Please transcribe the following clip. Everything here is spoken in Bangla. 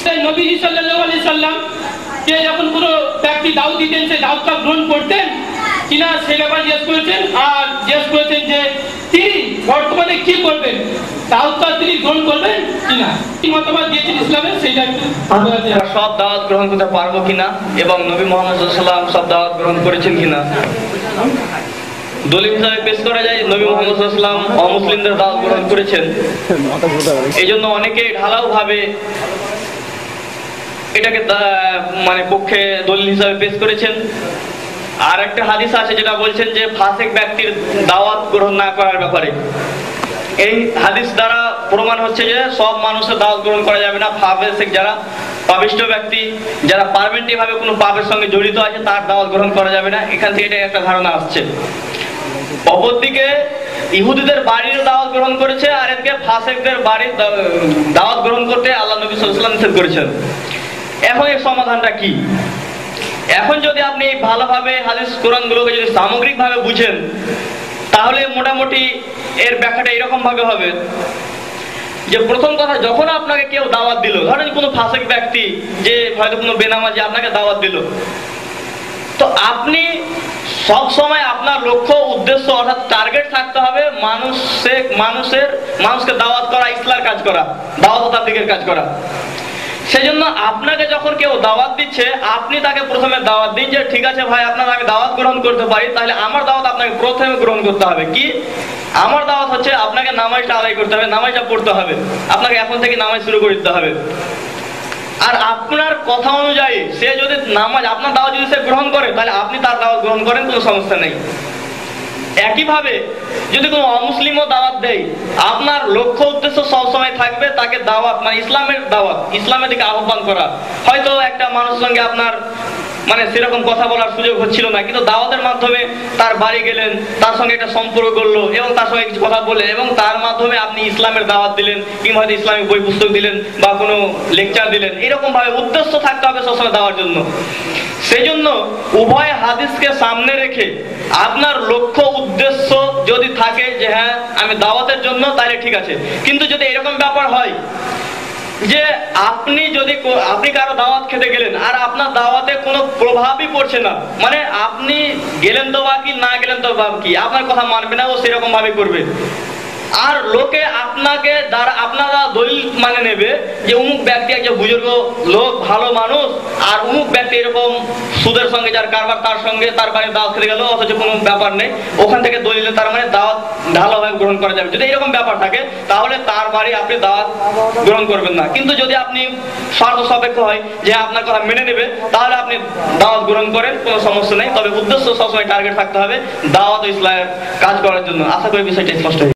আমাদের নবীজি সাল্লাল্লাহু আলাইহি সাল্লাম কে যখন কোনো ব্যক্তি দাওয়াত দিতেন সেই দাওয়াতটা গ্রহণ করতেন কিনা সে ব্যাপারে জিজ্ঞেস করেছেন, আর জিজ্ঞেস করেছেন যে তিনি বর্তমানে কি করবেন, দাওয়াতটা তিনি গ্রহণ করবেন কিনা, কি মতামত দিয়েছেন ইসলামের সেইটা একটু সব দাওয়াত গ্রহণ করতে পারবো কিনা এবং নবী মুহাম্মদ সাল্লাল্লাহু আলাইহি ওয়াসাল্লাম সব দাওয়াত গ্রহণ করেছেন কিনা। দলিল হিসাবে পেশ করা যায় নবী মুহাম্মদ সাল্লাল্লাহু আলাইহি ওয়াসাল্লাম অমুসলিমদের দাওয়াত গ্রহণ করেছেন, এই জন্য অনেকে ঢালাও ভাবে এটাকে মানে পক্ষে দলিল হিসাবে পেশ করেছেন। আর একটা হাদিস আছে যেটা বলছেন যে ফাসিক ব্যক্তির দাওয়াত গ্রহণ না করার ব্যাপারে। এই হাদিস দ্বারা প্রমাণ হচ্ছে যে সব মানুষের দাওয়াত গ্রহণ করা যাবে না। ফাসিক যারা পাপিষ্ঠ ব্যক্তি, যারা পারমানেন্টলি ভাবে কোনো পাপের সঙ্গে জড়িত আছে, তার দাওয়াত গ্রহণ করা যাবে না। এখান থেকে এটা একটা ধারণা আসছে। অপরদিকে ইহুদিদের বাড়ির দাওয়াত গ্রহণ করেছে, আর এদিকে ফাসিকদের বাড়ির দাওয়াত গ্রহণ করতে আল্লাহ নবী সাল্লাল্লাহু আলাইহি ওয়াসাল্লাম নিষেধ করেছেন। এখন এর সমাধানটা কি? এখন যদি আপনি ভালোভাবে হাদিস কোরআন গুলোকে যদি সামগ্রিক ভাবে বুঝেন, তাহলে মোটামুটি এর ব্যাখ্যাটা এরকম ভাবে হবে যে প্রথম কথা, যখন আপনাকে কেউ দাওয়াত দিল, ধরেন কোনো ফাসিক ব্যক্তি যে হয়তো কোনো বেনামাজি আপনাকে দাওয়াত দিল, তো আপনি সব সময় আপনার লক্ষ্য উদ্দেশ্য অর্থাৎ টার্গেট থাকতে হবে মানুষকে দাওয়াত করা, ইসলামের কাজ করা, দাওয়াত ও তাবলীগের কাজ করা। সেই জন্য আপনাকে যখন কেউ দাওয়াত দিচ্ছে, আপনি তাকে প্রথমে দাওয়াত দিন যে ঠিক আছে ভাই, আপনার আমি দাওয়াত গ্রহণ করতে পারি, তাহলে আমার দাওয়াত আপনাকে প্রথমে গ্রহণ করতে হবে। কি আমার দাওয়াত হচ্ছে আপনাকে নামাজটা আদায় করতে হবে, নামাজটা পড়তে হবে, আপনাকে এখন থেকে নামাজ শুরু করে দিতে হবে। আর আপনার কথা অনুযায়ী সে যদি নামাজ, আপনার দাওয়াত যদি সে গ্রহণ করে, তাহলে আপনি তার দাওয়াত গ্রহণ করেন, কোনো সমস্যা নেই। একইভাবে যদি কোনো অমুসলিমও দাওয়াত দেয়, আপনার লক্ষ্য উদ্দেশ্য সবসময় থাকবে তাকে দাওয়াত মানে ইসলামের দাওয়াত, ইসলামের দিকে আহ্বান করা। হয়তো একটা মানুষের সঙ্গে আপনার মানে সেরকম কথা বলার সুযোগ হচ্ছিল না, কিন্তু দাওয়াতের মাধ্যমে তার বাড়ি গেলেন, তার সঙ্গে একটা সম্পর্ক করলো এবং তার সঙ্গে কিছু কথা বললেন এবং তার মাধ্যমে আপনি ইসলামের দাওয়াত দিলেন, কিংবা হয়তো ইসলামিক বই পুস্তক দিলেন বা কোনো লেকচার দিলেন। এরকম ভাবে উদ্দেশ্য থাকতে হবে সবসময় দেওয়ার জন্য। সেই জন্য উভয় হাদিসকে সামনে রেখে আপনার লক্ষ্য উদ্দেশ্য যদি থাকে যে হ্যাঁ আমি দাওয়াতের জন্য, তাহলে ঠিক আছে। কিন্তু যদি এরকম ব্যাপার হয় যে আপনি কারো দাওয়াত খেতে গেলেন আর আপনার দাওয়াতে কোনো প্রভাবই পড়ছে না, মানে আপনি গেলেন তো বা কি, না গেলেন তো বা কি, আপনার কথা মানবে না, ও সেরকম ভাবে করবে। আর লোকে আপনাকে আপনারা দলিল মানে নেবে যে অমুক ব্যক্তি একজন বুজুর্গ লোক, ভালো মানুষ, আর অমুক ব্যক্তি এরকম সুদের সঙ্গে যার কারবার, তার সঙ্গে তার বাড়ির দাওয়াত খেতে গেল, অথচ কোনো ব্যাপার নেই, ওখান থেকে দলিলে তার মানে দাওয়াত ঢালাভাবে গ্রহণ করা যাবে। যদি এরকম ব্যাপার থাকে, তাহলে তার বাড়ি আপনি দাওয়াত গ্রহণ করবেন না। কিন্তু যদি আপনি স্বার্থ সাপেক্ষ হয় যে আপনার কথা মেনে নেবে, তাহলে আপনি দাওয়াত গ্রহণ করেন, কোনো সমস্যা নেই। তবে উদ্দেশ্য সবসময় টার্গেট থাকতে হবে দাওয়াত ও ইসলামের কাজ করার জন্য। আশা করি বিষয়টা স্পষ্ট।